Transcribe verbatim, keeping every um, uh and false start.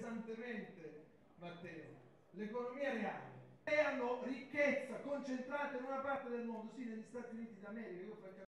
pesantemente, Matteo. L'economia reale. Creano ricchezza concentrata in una parte del mondo, sì, negli Stati Uniti d'America. Io